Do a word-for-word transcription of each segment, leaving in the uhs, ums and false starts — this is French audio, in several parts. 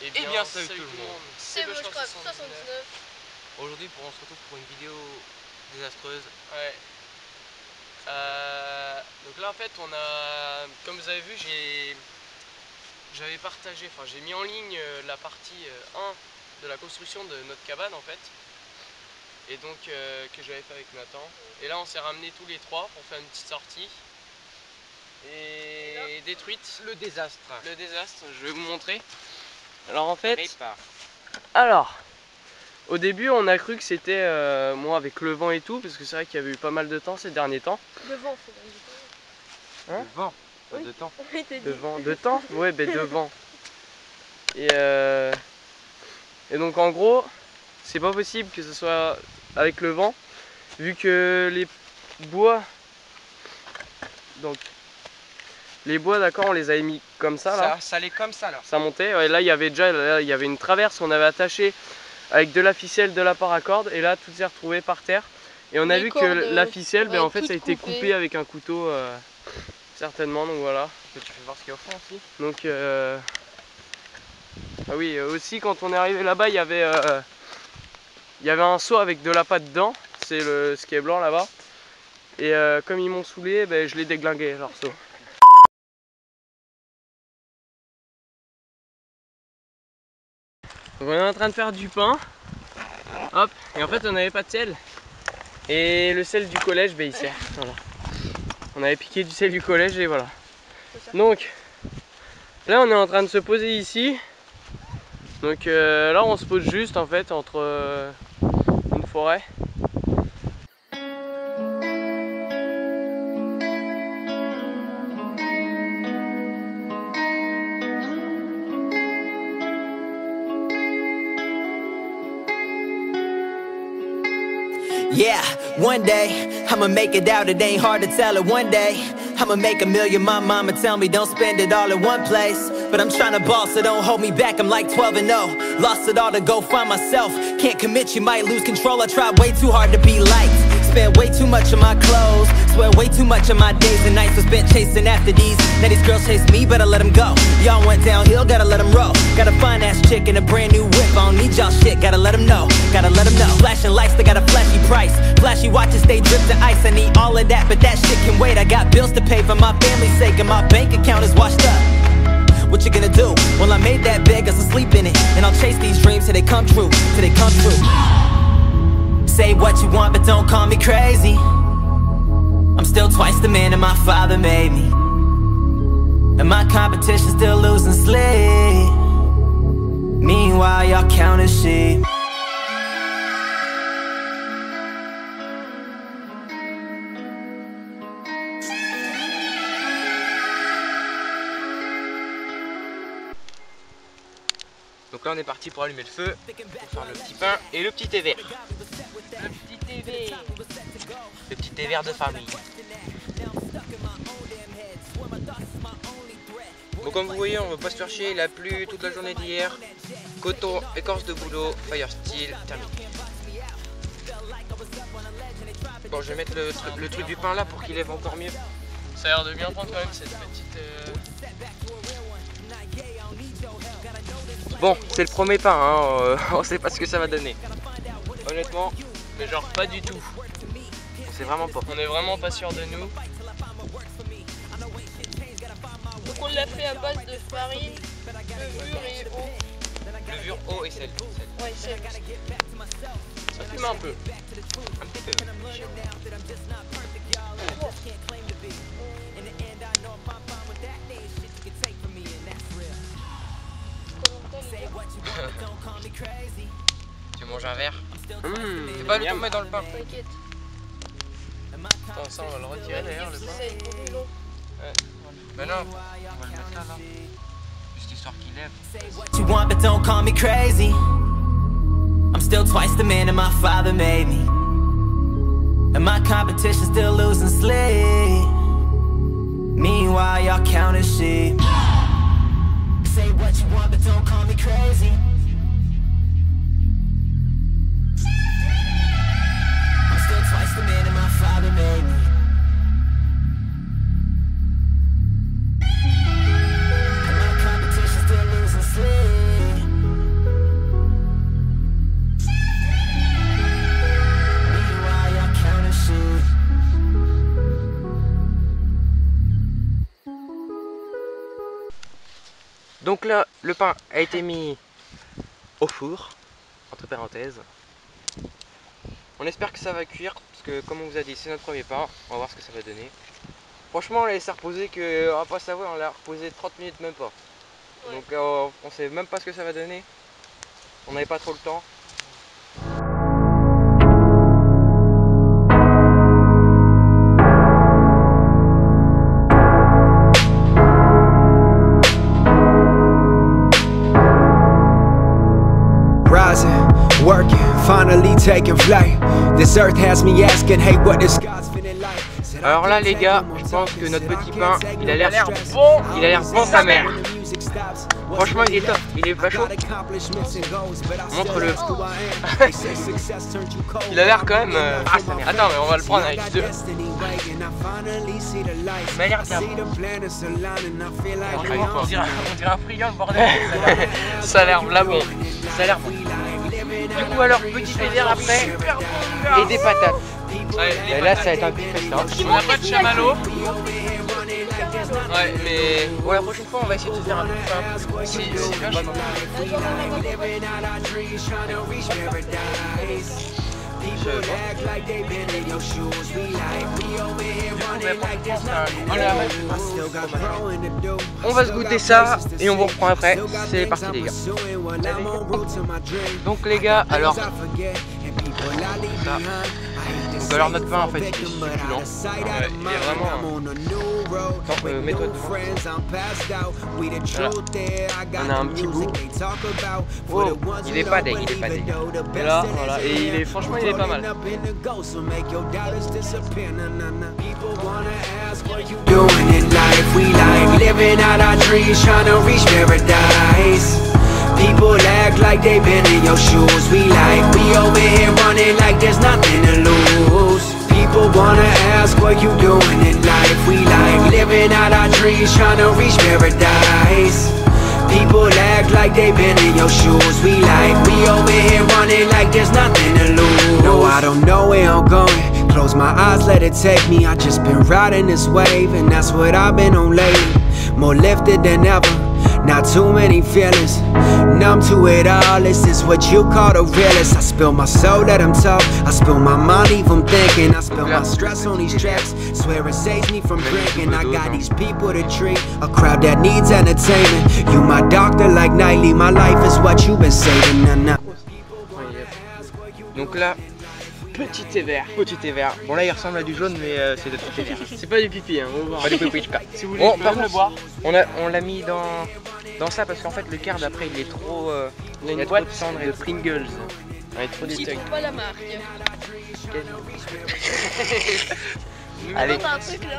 Et bien, Et bien salut, salut tout le monde. C'est Mochcraft soixante-dix-neuf. Aujourd'hui, on se retrouve pour une vidéo désastreuse. Ouais. Euh, donc là, en fait, on a, comme vous avez vu, j'ai, j'avais partagé, enfin, j'ai mis en ligne la partie un de la construction de notre cabane, en fait, et donc euh, que j'avais fait avec Nathan. Et là, on s'est ramenés tous les trois pour faire une petite sortie. Et, et détruite. Le désastre. Le désastre. Je vais vous montrer. Alors en fait. Répare. Alors. Au début, on a cru que c'était euh, moi avec le vent et tout, parce que c'est vrai qu'il y avait eu pas mal de temps ces derniers temps. Le vent, faut Hein? De vent, pas Oui. de temps. De vent, de temps? Ouais, ben de vent. Et, euh, et donc en gros, c'est pas possible que ce soit avec le vent, vu que les bois, donc les bois, d'accord, on les avait mis comme ça là. Ça, ça allait comme ça là. Ça montait. Ouais, là, il y avait déjà, là, il y avait une traverse, on avait attaché avec de la ficelle, de la paracorde, et là tout s'est retrouvé par terre. Et on a Les vu cordes, que la ficelle, ben, ouais, en fait, toutes ça a été coupées. coupé avec un couteau, euh, certainement. Donc voilà. Que tu fais voir ce qu'il y a au fond aussi. Donc euh... ah oui, aussi quand on est arrivé là-bas, il y avait, euh... il y avait un seau avec de la pâte dedans. C'est le ce qui est blanc là-bas. Et euh, comme ils m'ont saoulé, ben, je l'ai déglingué leur seau. Donc on est en train de faire du pain. Hop, et en fait on n'avait pas de sel. Et le sel du collège, ben, il sert. Voilà. On avait piqué du sel du collège et voilà. Donc là on est en train de se poser ici. Donc euh, là on se pose juste en fait entre euh, une forêt. Yeah, one day, I'ma make it out, it ain't hard to tell it. One day, I'ma make a million, my mama tell me don't spend it all in one place. But I'm tryna ball, so don't hold me back, I'm like twelve and oh. Lost it all to go find myself, can't commit, you might lose control. I try way too hard to be liked, spend way too much of my clothes, swear way too much of my days and nights was spent chasing after these. Now these girls chase me, but I let them go. Y'all went downhill, gotta let them roll. Got a fine ass chick and a brand new whip, I don't need y'all shit, gotta let them know. Gotta let them know, flashing lights, they got a flashy price. Flashy watches, they drip to ice, I need all of that, but that shit can wait. I got bills to pay for my family's sake and my bank account is washed up. What you gonna do? Well, I made that bed, got some sleep in it, and I'll chase these dreams till they come true, till they come true. Say what you want, but don't call me crazy. I'm still twice the man that my father made me, and my competition still losing sleep. Meanwhile, y'all counting sheep. Donc là on est parti pour allumer le feu, pour faire le petit pain et le petit thé vert. Le petit T V. Le petit thé vert de famille. Bon, comme vous voyez, on ne va pas se faire chier, il a plu toute la journée d'hier. Coton, écorce de boulot, fire steel, terminé. Bon, je vais mettre le, tru le truc du pain là pour qu'il lève encore mieux. Ça a l'air de bien prendre quand même cette petite. Euh... Bon, c'est le premier pain, hein, euh, on sait pas ce que ça va donner. Honnêtement, mais genre pas du tout. On sait vraiment pas. On est vraiment pas sûr de nous. Donc on l'a fait à base de farine, levure et eau. Levure, eau et sel. Ouais, c'est Ça fume un peu. Un petit peu. Tu manges un verre? Mmh, C'est pas le miam. tout mettre dans le pain. T'inquiète. Attends, ça on va le retirer d'ailleurs le pain. C'est brûlant. Ouais. Ben non, on va le mettre là, là. Juste histoire qu'il lève. What you want, but don't call me crazy. I'm still twice the man that my father made me, and my competition still losing sleep. Meanwhile, y'all counting sheep. Say what you want, but don't call me crazy. I'm still twice the man that my father made me, and my competition still losing sleep. Donc là, le pain a été mis au four, entre parenthèses. On espère que ça va cuire, parce que comme on vous a dit, c'est notre premier pain. On va voir ce que ça va donner. Franchement, on l'a laissé reposer, que, on va pas savoir, on l'a reposé trente minutes même pas. Ouais. Donc euh, on sait même pas ce que ça va donner. On n'avait pas trop le temps. Rising, working, finally taking flight. This earth has me asking, hey, what the sky's feeling like. Alors là les gars, je pense que notre petit pain, il a l'air bon, il a l'air bon sa mère. Franchement il est top, il est pas chaud. Montre-le. Il a l'air quand même... Euh... Ah, sa mère. Attends mais on va le prendre avec deux. Il m'a l'air bien bon. On dirait, on dirait un friand le bordel. Ça a l'air là bon. Ça a l'air bon. Du coup alors petit désert après et des patates. Ouais, et là ça va être un petit peu simple. On n'a pas de chamallow. Ouais mais bon, la prochaine fois on va essayer de se faire un peu simple. Si, si bien je pense. On va se goûter ça et on vous reprend après. C'est parti les gars. Donc les gars, alors ça. Donc alors notre pain en fait il est succulent. Ouais, il est vraiment... Attends, euh, mets-toi devant. Voilà. On a un petit bout. Oh, il est pas dégueu, il est pas dégueu. Et là, voilà, et il est, franchement il est pas mal. People act like they've been in your shoes. We like, we over here running like there's nothing to lose. People wanna ask what you doing in life. We like, living out our dreams, trying to reach paradise. People act like they've been in your shoes. We like, we over here running like there's nothing to lose. No, I don't know where I'm going. Close my eyes, let it take me. I just been riding this wave, and that's what I've been on lately. More lifted than ever. Not too many feelings, numb to it all. This is what you call the realest. I spill my soul, let them talk. I spill my mind, leave them thinking. I spill my stress on these tracks. Swear it saves me from drinking. I got these people to treat, a crowd that needs entertainment. You my doctor like nightly. My life is what you've been saving. Nah, nah. Donc là, petit thé vert. Petit thé vert. Bon là il ressemble à du jaune mais euh, c'est de thé vert. C'est pas du pipi hein, on va voir. Pas du pipi. Si vous voulez, bon, par contre, le boire. On a, on l'a mis dans, dans ça parce qu'en fait le card après il est trop... Euh, il y a une il y a boîte trop de cendres de Pringles. Ouais, trop des Cite pas la marque. Allez. T'as un truc là.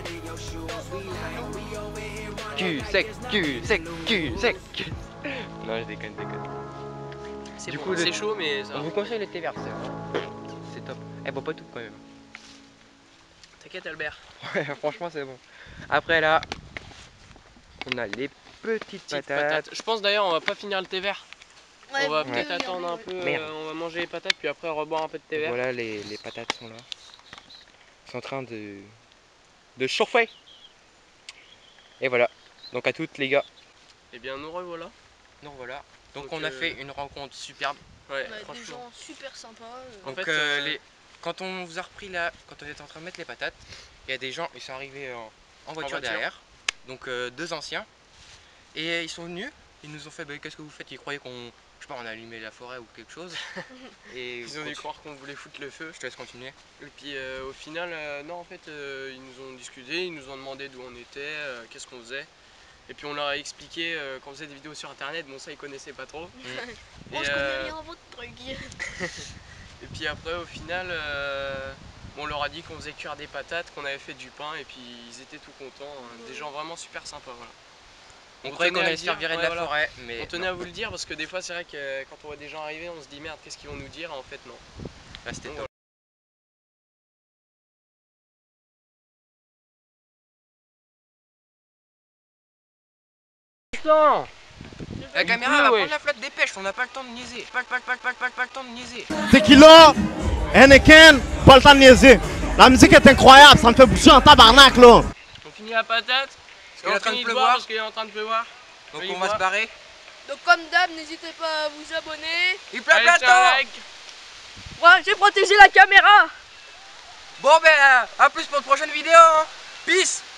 Cul sec, cul sec, cul sec. Non je déconne, déconne. C'est Du bon, coup, c'est le... chaud mais ça On va. vous conseille le thé vert, c'est top. Elle boit pas tout quand même. T'inquiète Albert. Ouais, franchement c'est bon. Après là, on a les petites Petites patates. patates. Je pense d'ailleurs on va pas finir le thé vert. Ouais, On va ouais. peut-être Ouais. attendre un peu, Merde. euh, on va manger les patates puis après reboire un peu de thé vert. Voilà, les, les patates sont là. Ils sont en train de, de chauffer. Et voilà. Donc à toutes les gars. Et bien nous revoilà. Donc voilà. Donc, Donc, on a euh, fait une rencontre superbe. Ouais, Ouais, des franchement. gens super sympas. euh. En Donc fait, euh, euh, les... quand on vous a repris là, quand on était en train de mettre les patates, il y a des gens, ils sont arrivés en, en voiture, voiture. derrière. Donc euh, deux anciens. Et ils sont venus, ils nous ont fait bah, qu'est-ce que vous faites? Ils croyaient qu'on, je sais pas, on a allumé la forêt ou quelque chose. Et Ils ont dû croire qu'on voulait foutre le feu. Je te laisse continuer. Et puis euh, au final, euh, non en fait, euh, ils nous ont discuté, ils nous ont demandé d'où on était, euh, qu'est-ce qu'on faisait. Et puis on leur a expliqué euh, qu'on faisait des vidéos sur internet, bon ça ils connaissaient pas trop. Moi Et, je euh, connais rien votre truc. et puis après au final, euh, on leur a dit qu'on faisait cuire des patates, qu'on avait fait du pain et puis ils étaient tout contents. hein. Des gens vraiment super sympas. Voilà. On, On croyait qu'on tenait à allait se faire dire, virer de ouais, la voilà. forêt, mais On tenait non. à vous le dire parce que des fois c'est vrai que euh, quand on voit des gens arriver, on se dit merde, qu'est-ce qu'ils vont nous dire? En fait non. Là c'était Donc, top. Putain, La Du caméra coup, va ouais. prendre la flotte, dépêche, on n'a pas le temps de niaiser. Pas, pas, pas, pas, pas, pas le temps de niaiser. Tequila, Henneken, pas le temps de niaiser. La musique est incroyable, ça me fait bouger en tabarnak là. on finit la patate. qu'il est en train de finit pleuvoir. boire parce qu'il est en train de pleuvoir. Donc Joli on va bois. se barrer. Donc comme d'hab, n'hésitez pas à vous abonner. Il pleut Allez, plein de tiens, temps. like. Moi, j'ai protégé la caméra. Bon ben, à plus pour une prochaine vidéo. Hein. Peace.